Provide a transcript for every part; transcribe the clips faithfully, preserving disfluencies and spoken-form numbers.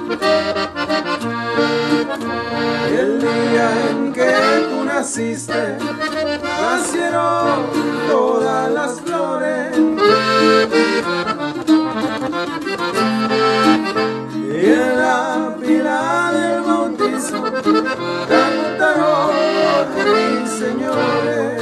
El día en que tú naciste, nacieron todas las flores, y en la pila del bautizo cantaron los ruiseñores.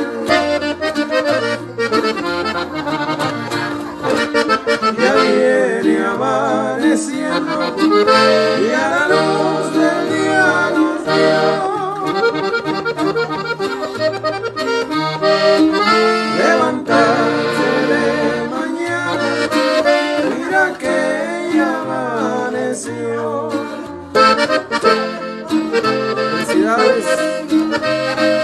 Ya viene amaneciendo y a la luz del día nos dio levantarse de mañana, mira que ya amaneció. Felicidades.